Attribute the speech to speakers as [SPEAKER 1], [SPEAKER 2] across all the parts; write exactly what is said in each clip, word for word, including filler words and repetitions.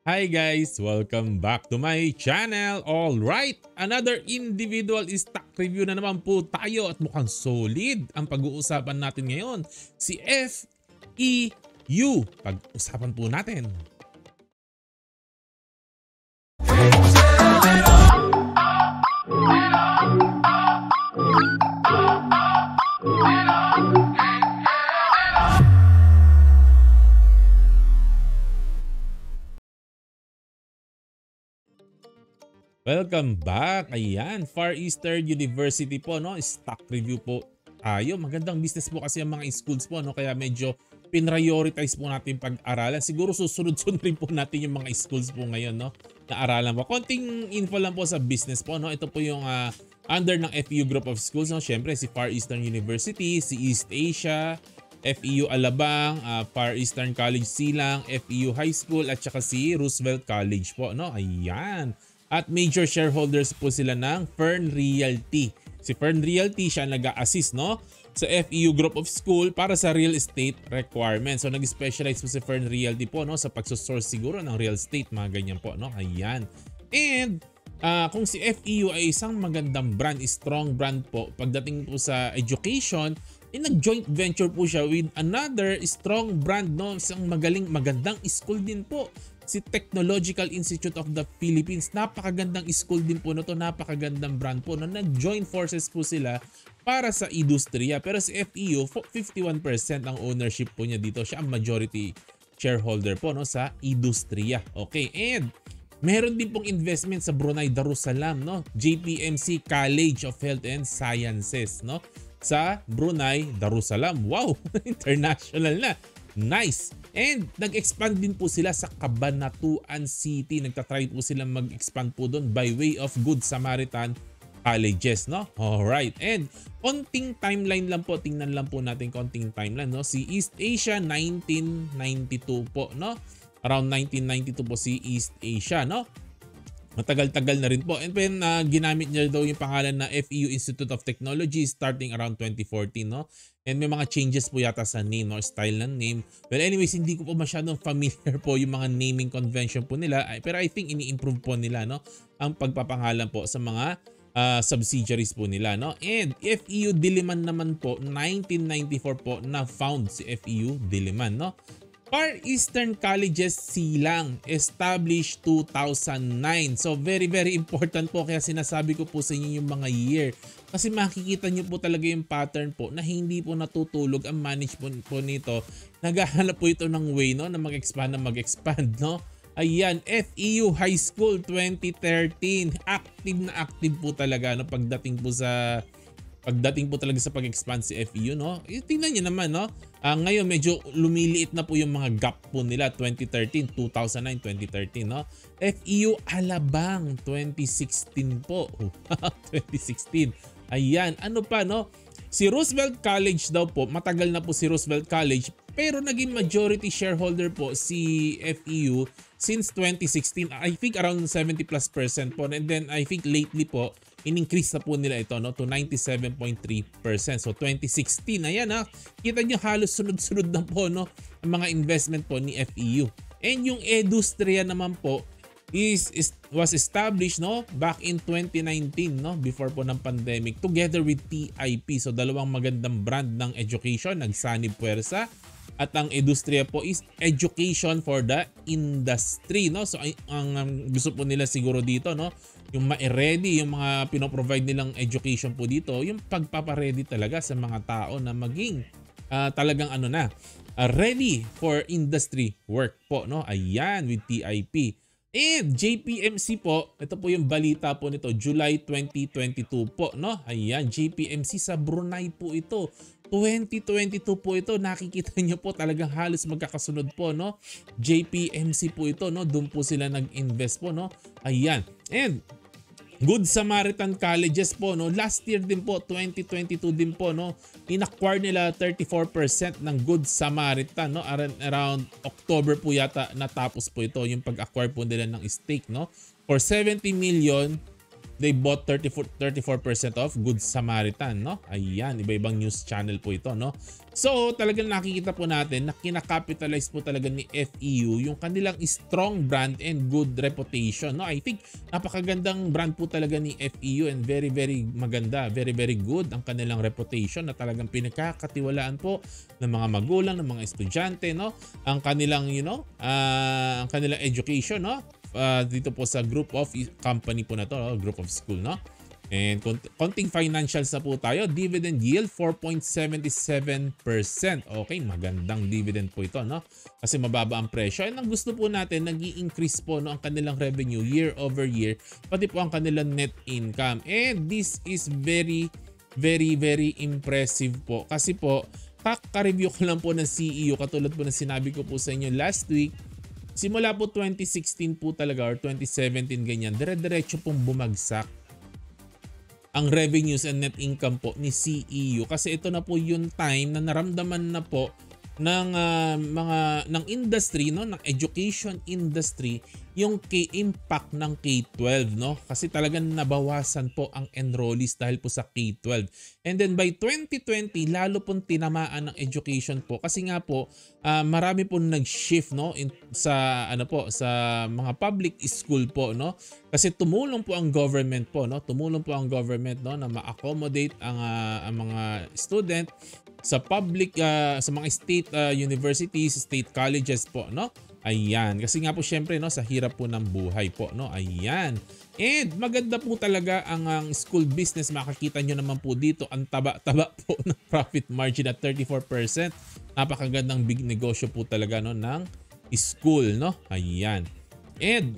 [SPEAKER 1] Hi guys! Welcome back to my channel! Alright! Another individual stock review na naman po tayo at mukhang solid ang pag-uusapan natin ngayon. Si F E U. Pag-usapan po natin. Welcome back! Ayan, Far Eastern University po, no? Stock review po tayo. Magandang business po kasi ang mga schools po, no? Kaya medyo pinrioritize po natin pag-aralan. Siguro susunod-sunod rin po natin yung mga schools po ngayon, no? Na aralan po. Konting info lang po sa business po, no? Ito po yung uh, under ng F E U Group of Schools, no? Siyempre si Far Eastern University, si East Asia, F E U Alabang, uh, Far Eastern College Silang, F E U High School, at saka si Roosevelt College po, no? Ayan. At major shareholders po sila ng Fern Realty. Si Fern Realty siya nag-a-assist, no, sa F E U Group of School para sa real estate requirements. So nag-specialize po si Fern Realty po, no, sa pagsosource siguro ng real estate, mga ganyan po, no. Ayan. And uh, kung si F E U ay isang magandang brand, strong brand po pagdating po sa education, eh, nag-joint venture po siya with another strong brand, no, isang magaling magandang school din po, si Technological Institute of the Philippines. Napakagandang school din po na to, napakagandang brand po na nag-join forces po sila para sa industriya. Pero si F E U, fifty-one percent ang ownership po niya dito. Siya ang majority shareholder po, no, sa industriya. Okay, and meron din pong investment sa Brunei Darussalam, no, J P M C College of Health and Sciences, no, sa Brunei Darussalam. Wow, international na. Nice. And nag-expand din po sila sa Cabanatuan City. Nagtatry po sila mag-expand po doon by way of Good Samaritan Colleges, no? Alright. And konting timeline lang po. Tingnan lang po natin konting timeline, no? Si East Asia, nineteen ninety-two po, no? Around nineteen ninety-two po si East Asia, no? Matagal-tagal na rin po. And then uh, ginamit niya daw yung pangalan na F E U Institute of Technology starting around twenty fourteen, no? And may mga changes po yata sa name, no, style ng name. Well, anyways, hindi ko po masyadong familiar po yung mga naming convention po nila. Pero I think ini-improve po nila, no, ang pagpapangalan po sa mga uh, subsidiaries po nila, no. And F E U Diliman naman po, nineteen ninety-four po na found si F E U Diliman, no. Far Eastern Colleges Silang, established two thousand nine. So very very important po, kaya sinasabi ko po sa inyo yung mga year. Kasi makikita nyo po talaga yung pattern po na hindi po natutulog ang management po nito. Naghahanap po ito ng way, no, na mag-expand na mag-expand, no. Ayan, F E U High School twenty thirteen. Active na active po talaga, no, pagdating po sa pagdating po talaga sa pag-expand si F E U, no. E, tingnan niyo naman, no. Uh, ngayon medyo lumiliit na po yung mga gap po nila. Twenty thirteen, two thousand nine, twenty thirteen, no. F E U Alabang twenty sixteen po. twenty sixteen. Ayan, ano pa, no. Si Roosevelt College daw po, matagal na po si Roosevelt College, pero naging majority shareholder po si F E U since twenty sixteen. I think around seventy plus percent po. And then I think lately po, in-increase na po nila ito, no, to ninety-seven point three percent. So twenty sixteen, ayan ha. Kita nyo halos sunod-sunod na po, no, ang mga investment po ni F E U. And yung Edustriya naman po is, is was established, no, back in twenty nineteen, no, before po ng pandemic, together with T I P. So dalawang magandang brand ng education, nagsanib puwersa. At ang Edustriya po is education for the industry, no. So ang um, gusto po nila siguro dito, no, yung ma-ready yung mga pinoprovide nilang education po dito, yung pagpapaready talaga sa mga tao na maging uh, talagang ano na, uh, ready for industry work po, no. Ayan, with T I P. And J P M C po, ito po yung balita po nito, July twenty twenty-two po, no. Ayan, J P M C sa Brunei po ito. twenty twenty-two po ito, nakikita nyo po talagang halos magkakasunod po, no. J P M C po ito, no, doon po sila nag-invest po, no. Ayan. And Good Samaritan Colleges po, no, last year din po, twenty twenty-two din po, no, in-acquire nila thirty-four percent ng Good Samaritan, no, around, around October po yata natapos po ito yung pag-acquire po nila ng stake, no, for seventy million they bought thirty-four, thirty-four percent off Good Samaritan, no? Ayan, iba-ibang news channel po ito, no? So, talagang nakikita po natin na kinakapitalize po talaga ni F E U yung kanilang strong brand and good reputation, no? I think napakagandang brand po talaga ni F E U and very, very maganda, very, very good ang kanilang reputation na talagang pinagkakatiwalaan po ng mga magulang, ng mga estudyante, no? Ang kanilang, you know, uh, ang kanilang education, no? Uh, dito po sa group of company po na to, no? Group of school, no? And konting financials na po tayo. Dividend yield four point seven seven percent. Okay, magandang dividend po ito, no? Kasi mababa ang presyo. And ang gusto po natin, nag-i-increase po, no, ang kanilang revenue year over year, pati po ang kanilang net income. And this is very, very, very impressive po. Kasi po, kaka-review ko lang po ng C E O, katulad po ng sinabi ko po sa inyo last week, simula po twenty sixteen po talaga or twenty seventeen ganyan, dire-diretso pong bumagsak ang revenues and net income po ni C E U kasi ito na po yung time na naramdaman na po ng uh, mga ng industry, no, ng education industry yung K-impact ng K twelve, no? Kasi talagang nabawasan po ang enrollees dahil po sa K twelve. And then by twenty twenty lalo pong tinamaan ng education po kasi nga po uh, marami pong nag-shift, no, in, sa ano po sa mga public school po, no? Kasi tumulong po ang government po, no? Tumulong po ang government, no, na ma-accommodate ang, uh, ang mga student sa public uh, sa mga state uh, universities, state colleges po, no? Ayan, kasi nga po syempre, no, sa hirap po ng buhay po, no? Ayan. And maganda po talaga ang, ang school business. Makikita nyo naman po dito ang taba-taba po ng profit margin at thirty-four percent. Napakagandang big negosyo po talaga, no, ng school, no? Ayan. And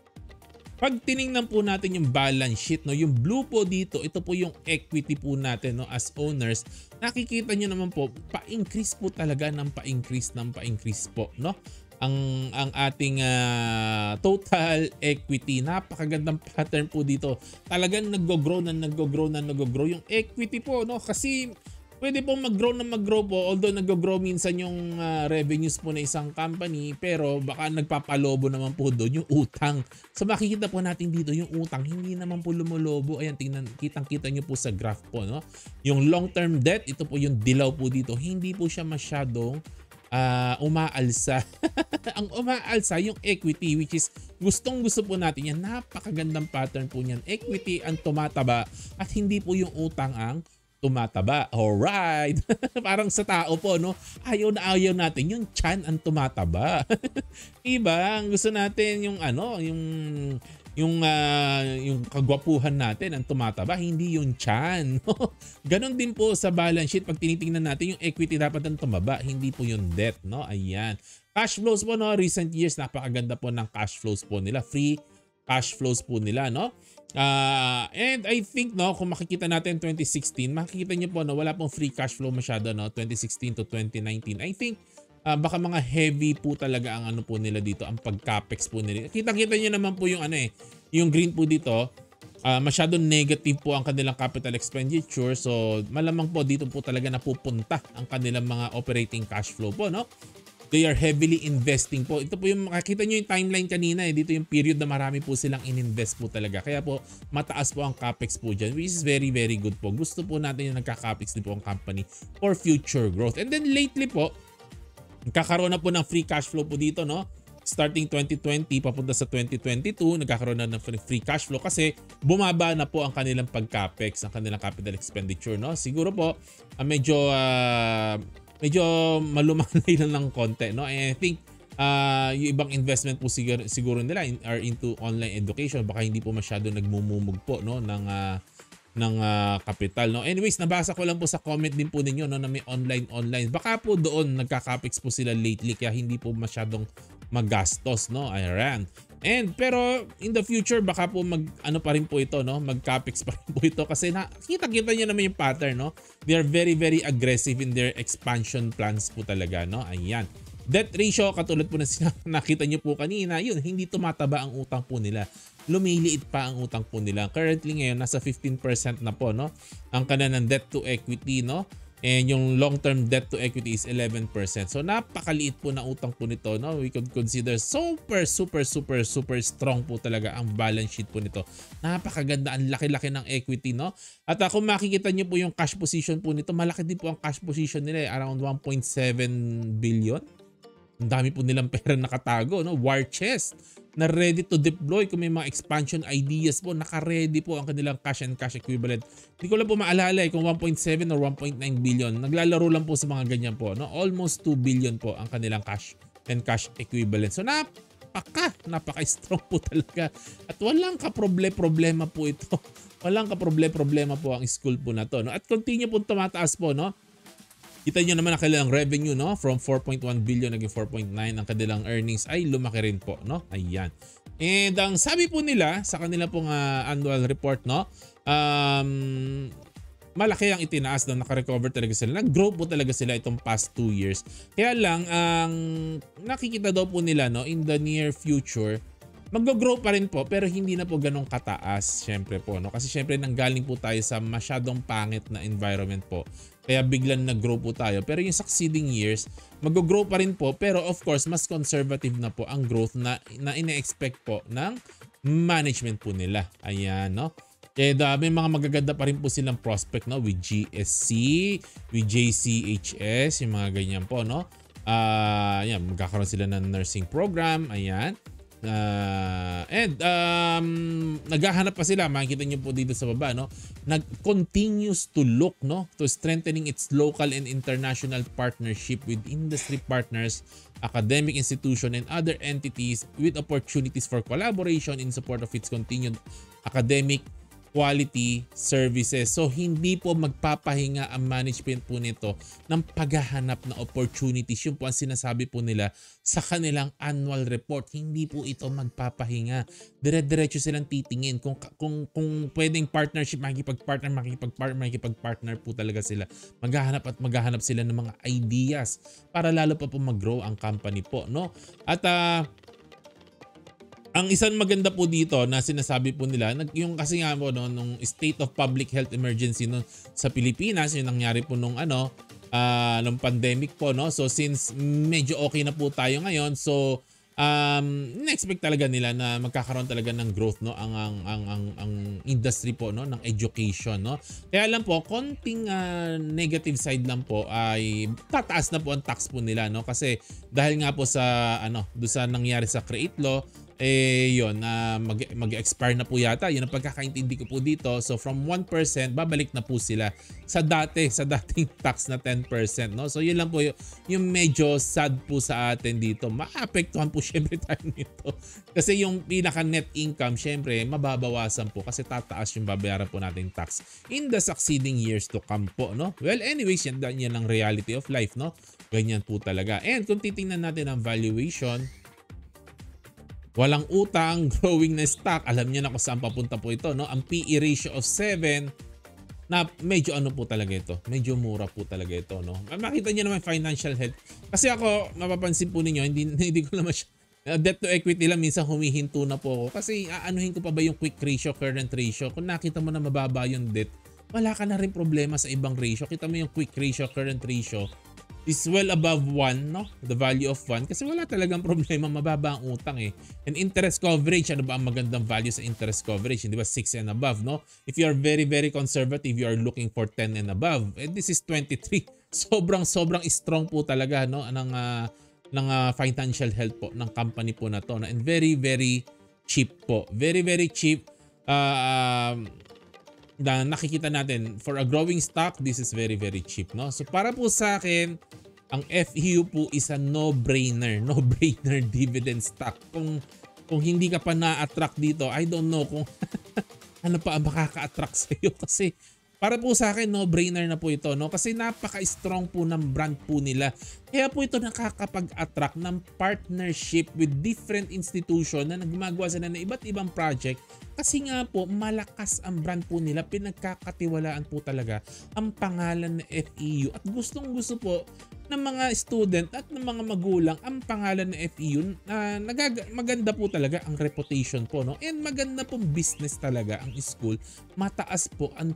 [SPEAKER 1] pag tiningnan po natin yung balance sheet, no, yung blue po dito, ito po yung equity po natin, no, as owners. Nakikita nyo naman po, pa-increase po talaga ng pa-increase ng pa-increase po, no? Ang ang ating uh, total equity, napakagandang pattern po dito. Talagang naggo-grow na naggo-grow na naggo-grow yung equity po, no? Kasi pwede pong mag-grow na mag-grow po, although nag-grow minsan yung uh, revenues po na isang company, pero baka nagpapalobo naman po doon yung utang. So makikita po natin dito yung utang, hindi naman po lumolobo. Ayan, tingnan, kitang-kita nyo po sa graph po, no? Yung long-term debt, ito po yung dilaw po dito, hindi po siya masyadong uh, umaalsa. Ang umaalsa yung equity, which is gustong gusto po natin yan. Napakagandang pattern po niyan. Equity ang tumataba at hindi po yung utang ang tumataba. Alright. Parang sa tao po, no? Ayaw na ayaw natin yung tiyan ang tumataba. Iba, ang gusto natin yung ano, yung yung uh, yung kagwapuhan natin ang tumataba, hindi yung tiyan. Ganon din po sa balance sheet. Pag tinitingnan natin yung equity, dapat ang tumaba, hindi po yung debt, no? Ayan. Cash flows po, no? Recent years, napakaganda po ng cash flows po nila. Free cash flows po nila, no? Uh, and I think, no, kung makikita natin twenty sixteen, makikita niyo po na wala pong free cash flow masyado, no? twenty sixteen to twenty nineteen. I think uh, baka mga heavy po talaga ang ano po nila dito, ang pag-capex po nila. Kita-kita niyo naman po yung ano eh, yung green po dito. Uh, masyadong negative po ang kanilang capital expenditure. So malamang po dito po talaga napupunta ang kanilang mga operating cash flow po, no? They are heavily investing po. Ito po yung makikita nyo yung timeline kanina eh. Dito yung period na marami po silang ininvest po talaga. Kaya po mataas po ang capex po dyan, which is very very good po. Gusto po natin yung nagka-capex din po ang company for future growth. And then lately po, nagkakaroon na po ng free cash flow po dito, no? Starting twenty twenty papunta sa twenty twenty-two, nagkakaroon na ng free cash flow kasi bumaba na po ang kanilang pag-capex, ang kanilang capital expenditure, no? Siguro po uh, medyo uh, medyo malumanay lang ng konti, no? I think uh, yung ibang investment po siguro, siguro nila in, are into online education. Baka hindi po masyado nagmumumug po, no, ng uh, ng uh, kapital, no? Anyways, nabasa ko lang po sa comment din po ninyo, no, na may online online. Baka po doon nagka-capex po sila lately kaya hindi po masyadong magastos, no? Ayan. And pero in the future baka po mag ano pa rin po ito, no? Mag-capex pa rin po ito kasi nakita-kita niyo naman yung pattern, no? They are very very aggressive in their expansion plans po talaga, no? Ayan. Debt ratio, katulad po na nakita niyo po kanina, yun, hindi tumataba ang utang po nila. Lumiliit pa ang utang po nila. Currently ngayon nasa fifteen percent na po, no? Ang kanilang debt to equity, no? And yung long-term debt to equity is eleven percent. So napakaliit po na utang po nito, no? We could consider super super super super strong po talaga ang balance sheet po nito. Napakaganda, ang laki-laki ng equity, no? At uh, kung makikita niyo po yung cash position po nito, malaki din po ang cash position nila, eh, around one point seven billion. Ang dami po nilang pera nakatago, no? War chest na ready to deploy kung may mga expansion ideas po, naka-ready po ang kanilang cash and cash equivalent. Hindi ko lang po maalala eh, kung one point seven or one point nine billion. Naglalaro lang po sa mga ganyan po, no? Almost two billion po ang kanilang cash and cash equivalent. So napaka, napaka-strong po talaga. At walang kaproble-problema po ito. Walang kaproble-problema po ang school po na to, no? At continue po tumataas po, no? Kita nyo naman ang kanilang revenue, no? From four point one billion naging four point nine. Ang kanilang earnings ay lumaki rin po, no? Ayan. And ang sabi po nila sa kanila pong uh, annual report, no? Um, malaki ang itinaas, no? Naka-recover talaga sila. Nag-grow po talaga sila itong past two years. Kaya lang, ang nakikita daw po nila, no? In the near future, mag-grow pa rin po pero hindi na po ganong kataas, syempre po, no? Kasi syempre nanggaling po tayo sa masyadong pangit na environment po. Kaya biglang nag-grow po tayo. Pero yung succeeding years, mag-grow pa rin po. Pero of course, mas conservative na po ang growth na, na ine-expect po ng management po nila. Ayan, no? Kaya da, may mga magaganda pa rin po silang prospect, no? With G S C, with J C H S, yung mga ganyan po, no? Uh, ayan, magkakaroon sila ng nursing program. Ayan. Uh, and um, naghahanap pa sila, makikita nyo po dito sa baba, no? Nag-continues to look, no? To strengthening its local and international partnership with industry partners, academic institution, and other entities with opportunities for collaboration in support of its continued academic quality services. So hindi po magpapahinga ang management po nito ng paghahanap na opportunities. Yun po ang sinasabi po nila sa kanilang annual report. Hindi po ito magpapahinga. Dire-diretso silang titingin. Kung, kung, kung pwedeng partnership, makikipag-partner, makikipag-partner, makikipag-partner po talaga sila. Maghahanap at maghahanap sila ng mga ideas para lalo pa po mag-grow ang company po, no? At uh, ang isang maganda po dito na sinasabi po nila, yung kasi nga po no, nung state of public health emergency no, sa Pilipinas, yung nangyari po nung ano, uh, nung pandemic po, no. So since medyo okay na po tayo ngayon, so um na-expect talaga nila na magkakaroon talaga ng growth, no, ang ang ang ang, ang industry po, no, ng education, no. Kaya lang po konting uh, negative side lang po ay tataas na po ang tax po nila, no, kasi dahil nga po sa ano, do sa nangyari sa Create Law, eh yun, na uh, mag, mag-expire na po yata. Yun ang pagkakaintindi ko po dito. So from one percent, babalik na po sila sa dati, sa dating tax na ten percent. No? So yun lang po yung, yung medyo sad po sa atin dito. Maapektuhan po syempre tayo nito. Kasi yung pinaka net income, syempre, mababawasan po kasi tataas yung babayaran po nating tax in the succeeding years to come po. No? Well, anyways, yan, yan ang reality of life. No? Ganyan po talaga. And kung titingnan natin ang valuation, walang utang, growing na stock. Alam niyo na kung saan papunta po ito, no? Ang P E ratio of seven na medyo ano po talaga ito. Medyo mura po talaga ito, no? Makita niyo naman financial health. Kasi ako, mapapansin po ninyo, hindi, hindi ko naman siya, uh, debt to equity lang, minsan humihinto na po ako. Kasi aanuhin ko pa ba yung quick ratio, current ratio? Kung nakita mo na mababa yung debt, wala ka na rin problema sa ibang ratio. Kita mo yung quick ratio, current ratio is well above one, no? The value of one. Kasi wala talagang problema, mababa ang utang eh. And interest coverage, ano ba ang magandang value sa interest coverage? Hindi ba six and above, no? If you are very, very conservative, you are looking for ten and above. And this is twenty-three. Sobrang, sobrang strong po talaga, no? Ng, uh, ng uh, financial health po ng company po na to. No? And very, very cheap po. Very, very cheap. Uh, um, na nakikita natin for a growing stock, this is very very cheap, no? So para po sa akin, ang F E U po is a no-brainer, no-brainer dividend stock. Kung kung hindi ka pa na-attract dito, I don't know kung ano pa ang makaka-attract sa iyo, kasi para po sa akin no-brainer na po ito, no? Kasi napaka-strong po ng brand po nila. Kaya po ito nakakapag-attract ng partnership with different institution na nagmagawa sila ng iba't ibang project. Kasi nga po, malakas ang brand po nila. Pinagkakatiwalaan po talaga ang pangalan na F E U. At gustong gusto po ng mga student at ng mga magulang ang pangalan na F E U. Na nagaga- maganda po talaga ang reputation po, no? And maganda pong business talaga ang school. Mataas po ang tubo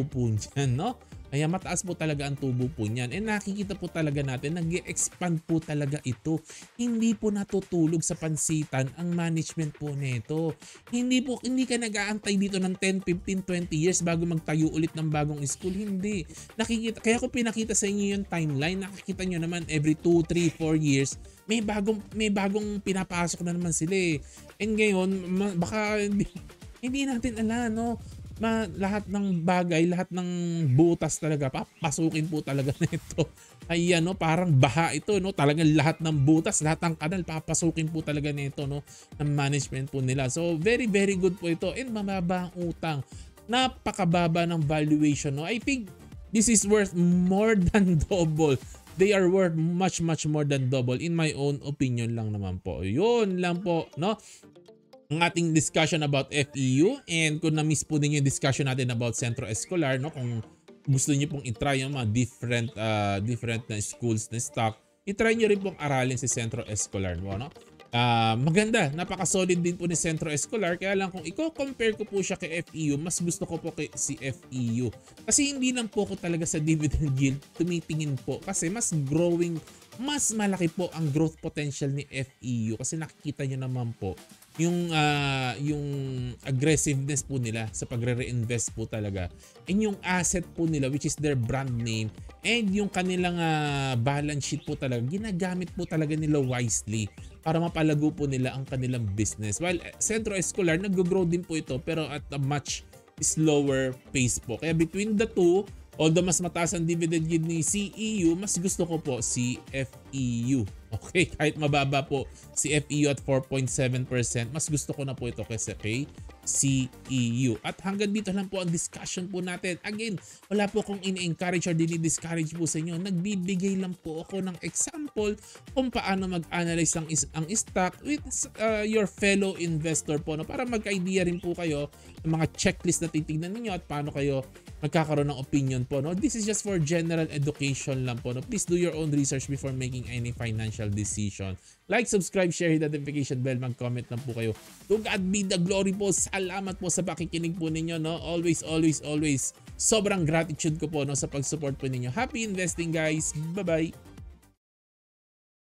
[SPEAKER 1] po niyan, no? Kaya mataas po talaga ang tubo po niyan. And nakikita po talaga natin, nag-expand po talaga ito. Hindi po natutulog sa pansitan ang management po nito. Hindi po, hindi ka nag-aantay dito ng ten, fifteen, twenty years bago magtayo ulit ng bagong school. Hindi. Nakikita, kaya ko pinakita sa inyo yung timeline. Nakikita nyo naman every two, three, four years, may bagong, may bagong pinapasok na naman sila eh. And ngayon, ma- baka hindi, hindi natin alam, no? Ma, lahat ng bagay, lahat ng butas talaga, papasukin po talaga nito. Ayan, no, parang baha ito, no. Talagang lahat ng butas, lahat ng kanal papasukin po talaga nito, no, ng management po nila. So, very very good po ito, and mababa ang utang. Napakababa ng valuation, no. I think this is worth more than double. They are worth much much more than double in my own opinion lang naman po. Yun lang po, no, ang ating discussion about F E U. And kung na-miss po ninyo yung discussion natin about Centro Escolar, no, kung gusto niyo pong i-try yung mga different uh, different na schools na stock, i-try niyo rin pong aralin si Centro Escolar, no? Uh, maganda, napaka-solid din po ni Centro Escolar, kaya lang kung i-compare ko po siya kay F E U, mas gusto ko po kay si F E U. Kasi hindi lang po ko talaga sa dividend yield tumitingin po, kasi mas growing, mas malaki po ang growth potential ni F E U, kasi nakikita nyo naman po yung uh, yung aggressiveness po nila sa pagre-reinvest po talaga, and yung asset po nila, which is their brand name, and yung kanilang uh, balance sheet po talaga, ginagamit po talaga nila wisely para mapalago po nila ang kanilang business. While Centro Escolar, nag-grow din po ito pero at a much slower pace po. Kaya between the two, although mas mataas ang dividend yield ni C E U, mas gusto ko po si F E U. Okay, kahit mababa po si F E U at four point seven percent, mas gusto ko na po ito kaysa kay C E U. At hanggang dito lang po ang discussion po natin. Again, wala po akong in-encourage or dinidiscourage po sa inyo. Nagbibigay lang po ako ng example kung paano mag-analyze ang, is ang stock with uh, your fellow investor po, no? Para mag-idea rin po kayo ng mga checklist na titignan ninyo at paano kayo magkakaroon ng opinion po, no? This is just for general education lang po, no? Please do your own research before making any financial decision. Like, subscribe, share, hit the notification bell, mag-comment lang po kayo. To God be the glory po. Salamat po sa pakikinig po ninyo, no? Always, always, always. Sobrang gratitude ko po, no, sa pag-support po ninyo. Happy investing, guys. Bye-bye.